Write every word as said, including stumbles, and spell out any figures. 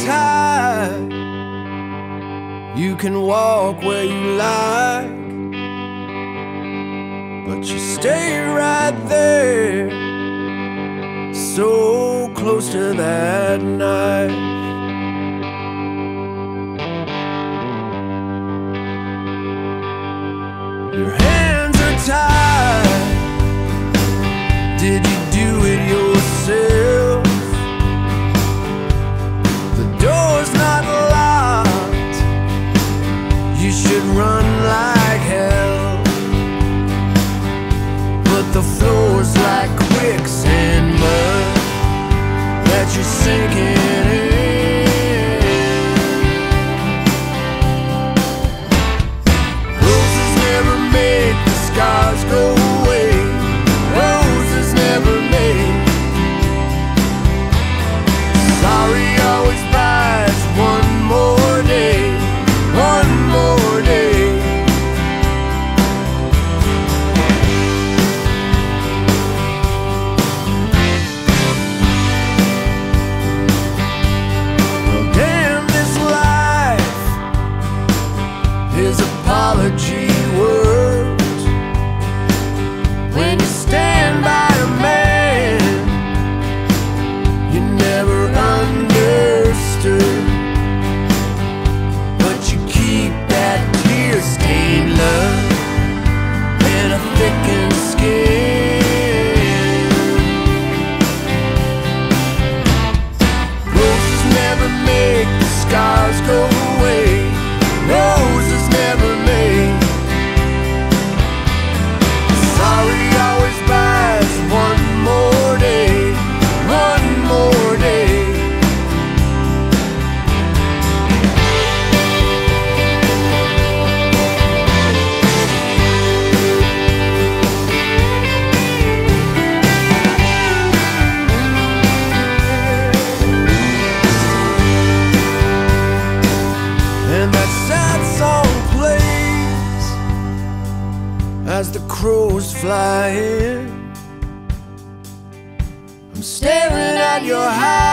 tide. You can walk where you like, but you stay right there, so close to that knife. Your hands are tied. Did you do it yourself? The door's not locked. You should run like hell, but the floor's like quicksand mud that you're sinking in. Roses never make the scars go away. Roses never make. Sorry always buys one more day, one more day. Well, damn, this life is apology words. When you stand by a man you never understood, but you keep that tear-stained love in a thickened skin. Roses never make the scars go away. Roses never make. Sorry always buys one more day, one more day. And that sad song plays as the crows fly in. I'm staring at your house.